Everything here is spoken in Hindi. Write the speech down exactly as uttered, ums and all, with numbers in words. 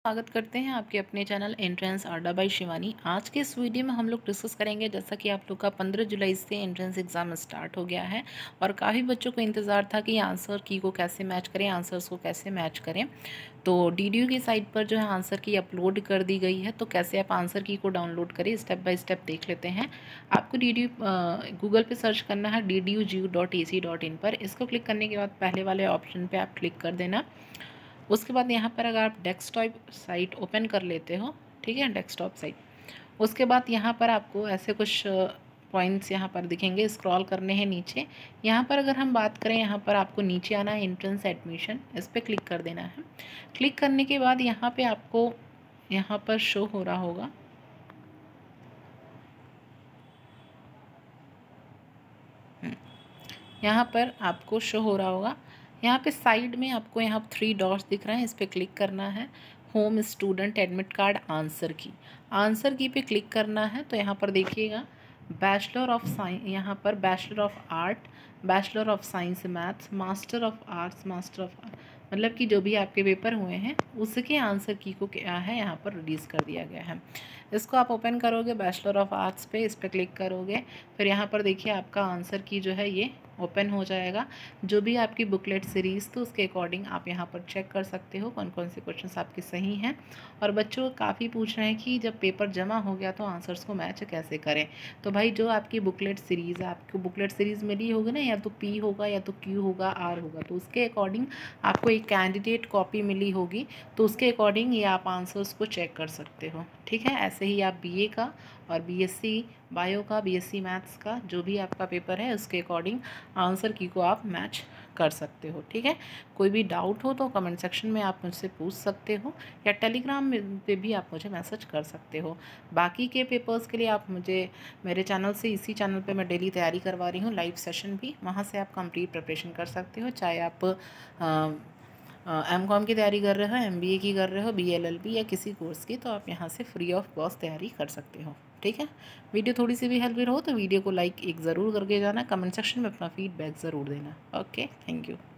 स्वागत करते हैं आपके अपने channel entrance Adda by Shivani. आज के इस वीडियो में हम लोग डिस्कस करेंगे, जैसा कि आप लोग का पंद्रह जुलाई से एंट्रेंस एग्ज़ाम स्टार्ट हो गया है और काफ़ी बच्चों को इंतज़ार था कि आंसर की को कैसे मैच करें, आंसर्स को कैसे मैच करें। तो डी डी यू की साइट पर जो है आंसर की अपलोड कर दी गई है, तो कैसे आप आंसर की को डाउनलोड करें स्टेप बाय स्टेप देख लेते हैं। आपको डी डी यू गूगल पर सर्च करना है D D U G U dot A C dot in पर। इसको क्लिक करने के बाद पहले वाले ऑप्शन पर आप क्लिक कर देना। उसके बाद यहाँ पर अगर आप डेस्कटॉप साइट ओपन कर लेते हो, ठीक है, डेस्कटॉप साइट, उसके बाद यहाँ पर आपको ऐसे कुछ पॉइंट्स यहाँ पर दिखेंगे, स्क्रॉल करने हैं नीचे। यहाँ पर अगर हम बात करें, यहाँ पर आपको नीचे आना है एंट्रेंस एडमिशन, इस पर क्लिक कर देना है। क्लिक करने के बाद यहाँ पे आपको यहाँ पर शो हो रहा होगा, यहाँ पर आपको शो हो रहा होगा, यहाँ पे साइड में आपको यहाँ थ्री डॉट्स दिख रहे हैं, इस पर क्लिक करना है। Home student admit card answer key, answer key पे क्लिक करना है। तो यहाँ पर देखिएगा बैचलर ऑफ साइंस, यहाँ पर bachelor of art, bachelor of science maths, master of arts, master of मतलब कि जो भी आपके पेपर हुए हैं उसके आंसर की को क्या है यहाँ पर रिलीज़ कर दिया गया है। इसको आप ओपन करोगे बैचलर ऑफ आर्ट्स पे, इस पर क्लिक करोगे, फिर यहाँ पर देखिए आपका आंसर की जो है ये ओपन हो जाएगा। जो भी आपकी बुकलेट सीरीज़ तो उसके अकॉर्डिंग आप यहाँ पर चेक कर सकते हो कौन कौन से क्वेश्चंस आपके सही हैं। और बच्चों काफ़ी पूछ रहे हैं कि जब पेपर जमा हो गया तो आंसर्स को मैच कैसे करें। तो भाई जो आपकी बुकलेट सीरीज़ है, आपको बुकलेट सीरीज़ मिली होगी ना, या तो पी होगा या तो क्यू होगा, आर होगा, तो उसके अकॉर्डिंग आपको एक कैंडिडेट कॉपी मिली होगी, तो उसके अकॉर्डिंग ये आप आंसर्स को चेक कर सकते हो। ठीक है, ऐसे ही आप बीए का और बीएससी बायो का, बीएससी मैथ्स का जो भी आपका पेपर है उसके अकॉर्डिंग आंसर की को आप मैच कर सकते हो। ठीक है, कोई भी डाउट हो तो कमेंट सेक्शन में आप मुझसे पूछ सकते हो, या टेलीग्राम पे भी आप मुझे मैसेज कर सकते हो। बाकी के पेपर्स के लिए आप मुझे मेरे चैनल से, इसी चैनल पे मैं डेली तैयारी करवा रही हूँ, लाइव सेशन भी, वहाँ से आप कंप्लीट प्रिपरेशन कर सकते हो। चाहे आप आ, एम कॉम की तैयारी कर रहे हो, एम बी ए की कर रहे हो, बी एल एल बी या किसी कोर्स की, तो आप यहाँ से फ्री ऑफ कॉस्ट तैयारी कर सकते हो। ठीक है, वीडियो थोड़ी सी भी हेल्पफुल हो तो वीडियो को लाइक एक ज़रूर करके जाना, कमेंट सेक्शन में अपना फीडबैक ज़रूर देना। Okay, thank you.